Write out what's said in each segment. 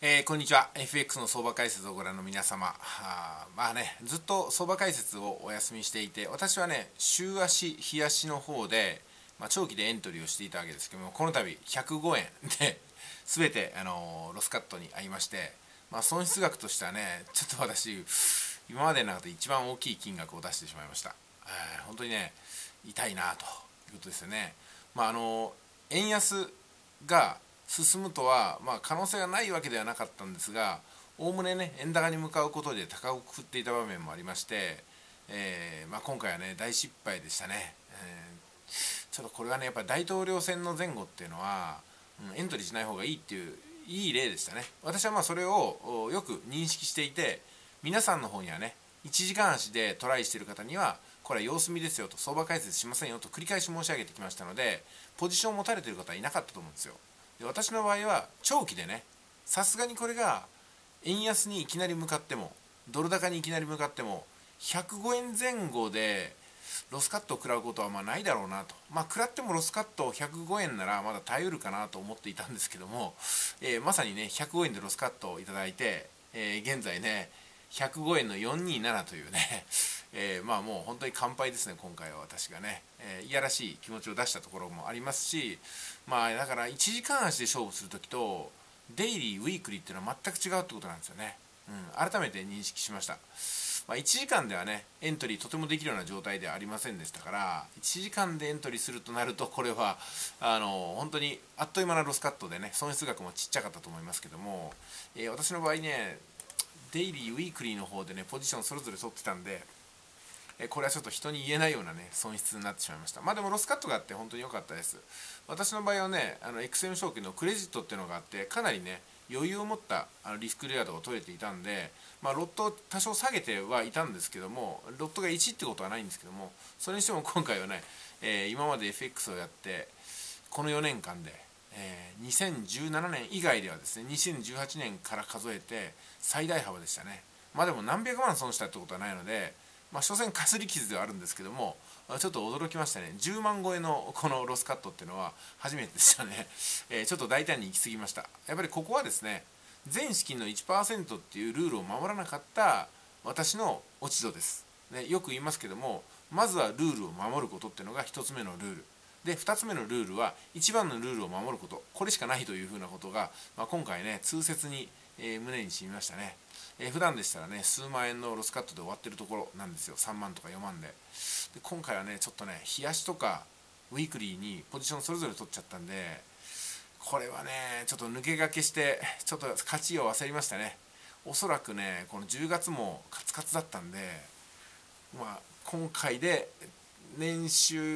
こんにちは。 FX の相場解説をご覧の皆様、ずっと相場解説をお休みしていて、私はね週足日足の方で、長期でエントリーをしていたわけですけども、この度105円で全てロスカットに遭いまして、損失額としてはねちょっと私今までの中で一番大きい金額を出してしまいました。本当にね痛いなということですよね。円安が進むとは、可能性がないわけではなかったんですが、おおむねね円高に向かうことで高をくくっていた場面もありまして、今回はね大失敗でしたね。ちょっとこれはねやっぱり大統領選の前後っていうのは、エントリーしない方がいいっていういい例でしたね。私はそれをよく認識していて、皆さんの方にはね1時間足でトライしている方にはこれは様子見ですよと、相場解説しませんよと繰り返し申し上げてきましたので、ポジションを持たれている方はいなかったと思うんですよ。で、私の場合は長期でね、さすがにこれが円安にいきなり向かってもドル高にいきなり向かっても105円前後でロスカットを食らうことはないだろうなと、食らってもロスカット105円ならまだ耐えうるかなと思っていたんですけども、まさにね105円でロスカットをいただいて、現在ね105円の427というねもう本当に完敗ですね。今回は私がね、いやらしい気持ちを出したところもありますし、だから1時間足で勝負するときとデイリーウィークリーっていうのは全く違うってことなんですよね。改めて認識しました。1時間ではねエントリーとてもできるような状態ではありませんでしたから、1時間でエントリーするとなるとこれは本当にあっという間なロスカットでね損失額もちっちゃかったと思いますけども、私の場合ねデイリーウィークリーの方でねポジションそれぞれ取ってたんで、これはちょっと人に言えないようなね損失になってしまいました。でもロスカットがあって本当に良かったです。私の場合はねXM 証券のクレジットっていうのがあって、かなりね余裕を持ったリスクレアードを取れていたんで、ロットを多少下げてはいたんですけども、ロットが1ってことはないんですけども、それにしても今回はね、今まで FX をやってこの4年間で、2017年以外ではですね2018年から数えて最大幅でしたね。でも何百万損したってことはないので、所詮かすり傷ではあるんですけども、ちょっと驚きましたね。10万超えのこのロスカットっていうのは初めてでしたね。ちょっと大胆に行き過ぎました。やっぱりここはですね、全資金の 1% っていうルールを守らなかった私の落ち度です、ね。よく言いますけども、まずはルールを守ることっていうのが1つ目のルールで、2つ目のルールは1番のルールを守ること、これしかないというふうなことが、今回ね痛切に、胸に染みましたね。普段でしたらね数万円のロスカットで終わってるところなんですよ。3万とか4万で。今回はねちょっとね日足とかウィークリーにポジションそれぞれ取っちゃったんで、これはねちょっと抜け駆けしてちょっと勝ちを焦りましたね。おそらくねこの10月もカツカツだったんで、今回で年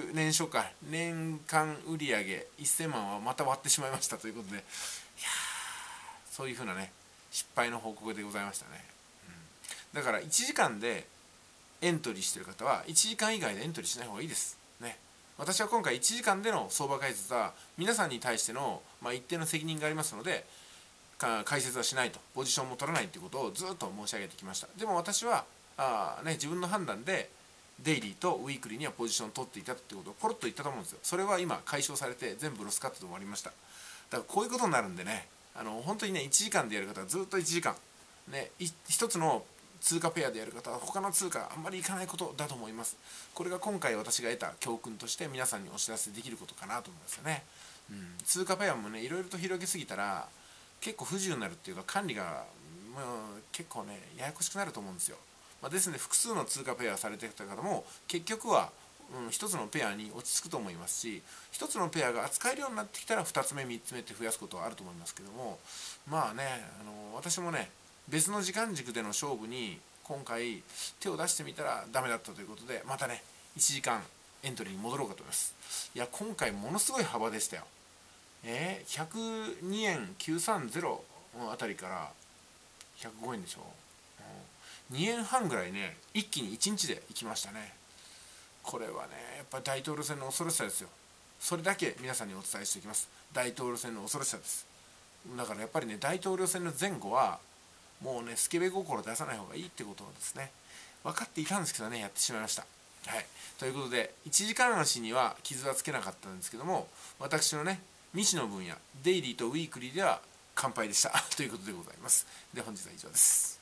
間売上1000万はまた割ってしまいましたということで、いやそういうふうなね失敗の報告でございましたね。だから1時間でエントリーしている方は1時間以外でエントリーしない方がいいですね。私は今回1時間での相場解説は皆さんに対しての、一定の責任がありますので、解説はしないと、ポジションも取らないということをずっと申し上げてきました。でも私は自分の判断でデイリーとウィークリーにはポジションを取っていたということをポロッと言ったと思うんですよ。それは今解消されて全部ロスカットで終わりました。だからこういうことになるんでね、本当にね1時間でやる方はずっと1時間ね、一つの通貨ペアでやる方は他の通貨あんまりいかないことだと思います。これが今回私が得た教訓として皆さんにお知らせできることかなと思いますよね。通貨ペアもねいろいろと広げすぎたら結構不自由になるっていうか、管理が結構ねややこしくなると思うんですよ。ですので複数の通貨ペアされてきた方も結局は一つのペアに落ち着くと思いますし、一つのペアが扱えるようになってきたら2つ目3つ目って増やすことはあると思いますけども、私もね別の時間軸での勝負に今回手を出してみたらダメだったということで、またね1時間エントリーに戻ろうかと思います。いや今回ものすごい幅でしたよ。102円930あたりから105円でしょ。2円半ぐらいね一気に1日で行きましたね。これはねやっぱり大統領選の恐ろしさですよ。それだけ皆さんにお伝えしておきます。大統領選の恐ろしさです。だからやっぱりね大統領選の前後はもうねスケベ心出さない方がいいってことをですね分かっていたんですけどね、やってしまいました。はい、ということで1時間足には傷はつけなかったんですけども、私のね未知の分野デイリーとウィークリーでは乾杯でしたということでございます。で本日は以上です。